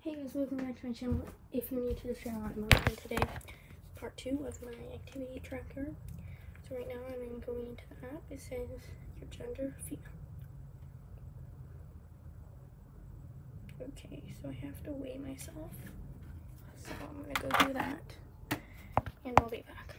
Hey guys, welcome back to my channel. If you're new to this channel, I'm on today part 2 of my activity tracker. So right now I'm going into the app. It says your gender, female. Okay, so I have to weigh myself. So I'm gonna go do that and I'll be back.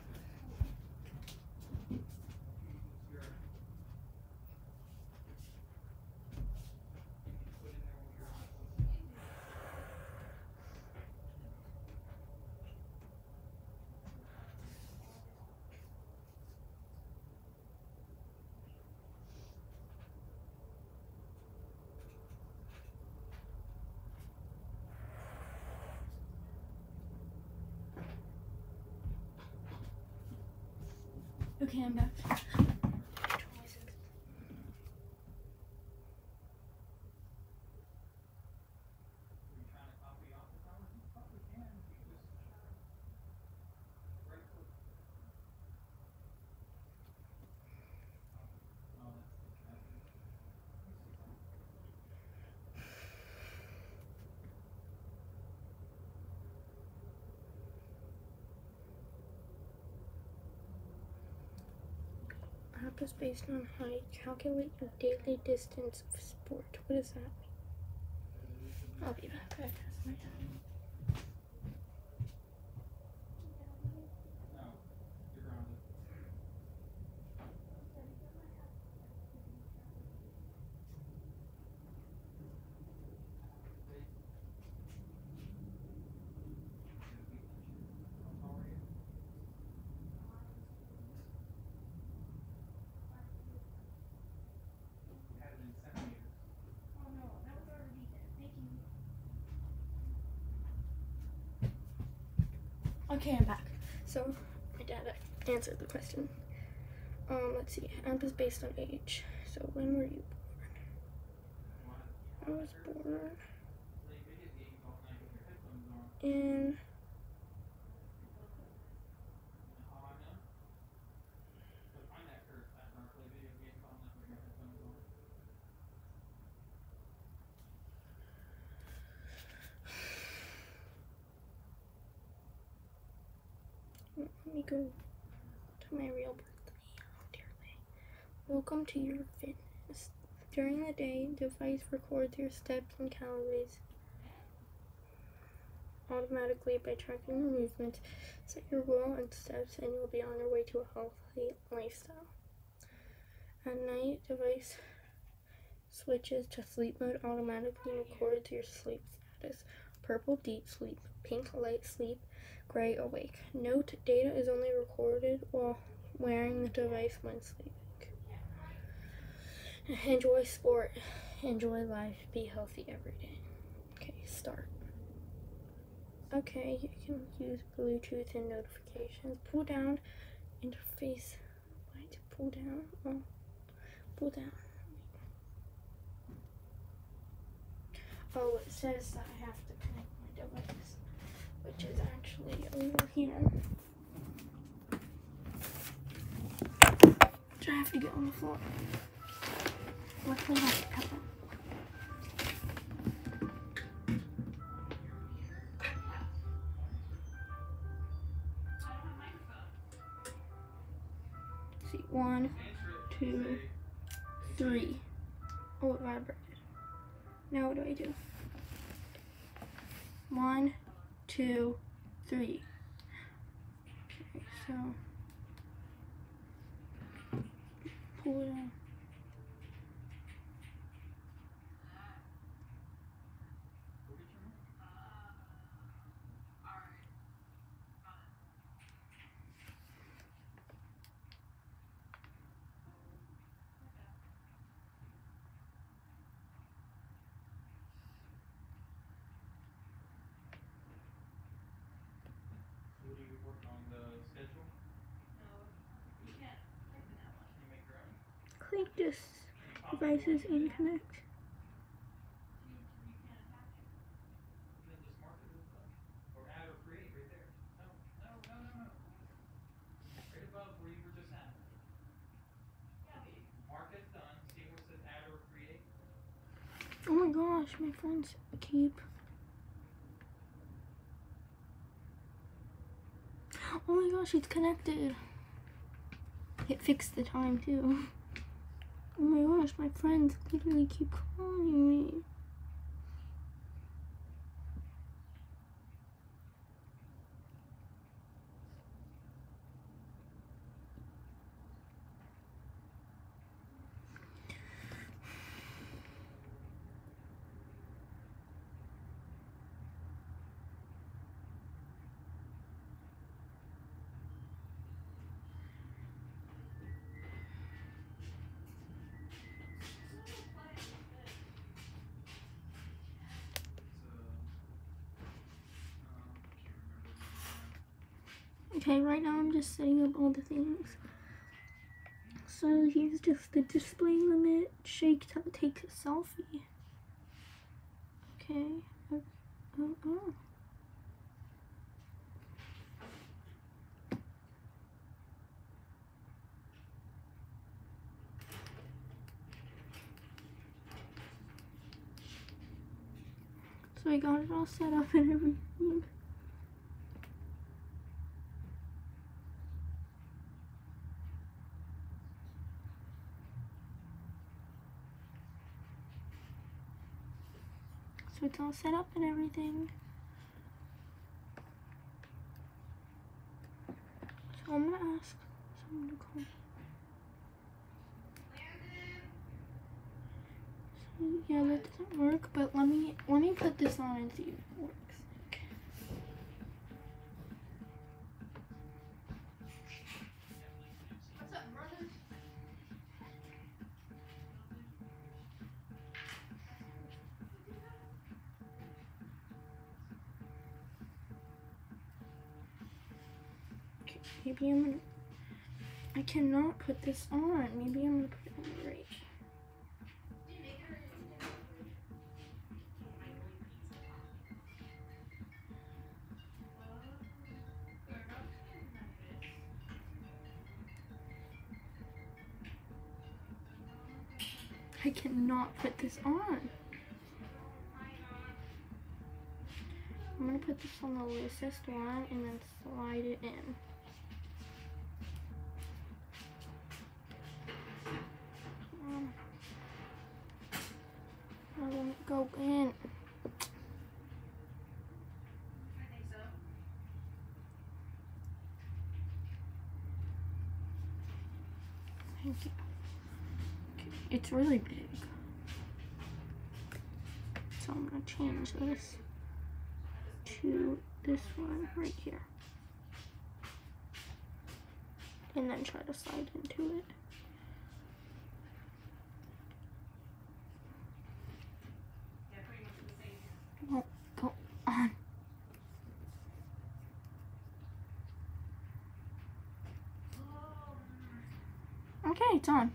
Okay, I'm back. App is based on height. Calculate your daily distance of sport. What does that mean? I'll be back. I test my Okay, I'm back. So, my dad answered the question. Let's see. App is based on age. So, when were you born? I was born in let me go to my real birthday. Oh dear me. Welcome to your fitness. During the day, device records your steps and calories automatically by tracking your movements. Set your goal and steps and you'll be on your way to a healthy lifestyle. At night, device switches to sleep mode, automatically records your sleep status. Purple, deep sleep. Pink, light sleep. Gray, awake. Note, data is only recorded while wearing the device when sleeping. Enjoy sport. Enjoy life. Be healthy every day. Okay, start. Okay, you can use Bluetooth and notifications. Pull down interface. What? Pull down? Oh, pull down. Oh, it says that I have to connect my device, which is actually over here. Which I have to get on the floor. Luckily, I have to. See, 1, 2, 3. Oh, it vibrated. Now what do I do? 1, 2, 3. Okay, so pull it in. Click this devices and connect. Oh my gosh, my friends keep Oh my gosh, it's connected. It fixed the time too. Oh my gosh, my friends literally keep calling me. Okay, right now I'm just setting up all the things. So here's just the display limit. Shake takes a selfie. Okay. Oh. So I got it all set up and everything. So it's all set up and everything. So I'm gonna ask someone to call me. So yeah, that doesn't work, but let me put this on and see if it works. Okay. What's up, brother? Okay, maybe I cannot put this on. Maybe I'm gonna put it on right. I cannot put this on. I'm gonna put this on the loosest one and then slide it in. I won't go in. I think so. Thank you. Okay, it's really big. So I'm gonna change this to this one right here. And then try to slide into it. Yeah, pretty much the same. It won't go on. Okay, it's on.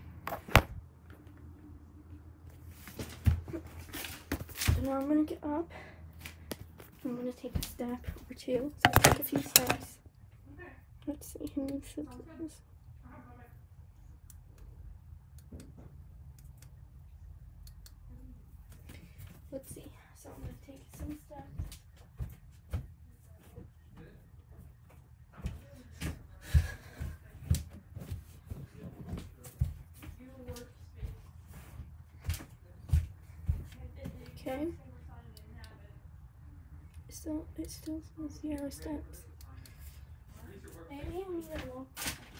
So now I'm gonna get up. I'm gonna take a step or two. So I'll take a few steps. Okay. Let's see who needs scissors. Let's see. So I'm gonna take some steps. Okay. It still says 0 steps. Maybe I need to walk.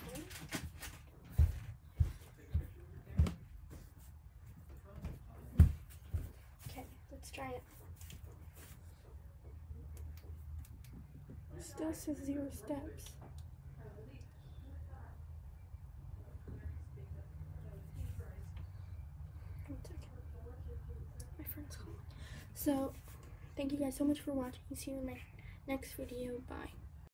Okay, let's try it. It still says 0 steps. One second. My friend's calling. So, thank you guys so much for watching. See you in my next video. Bye.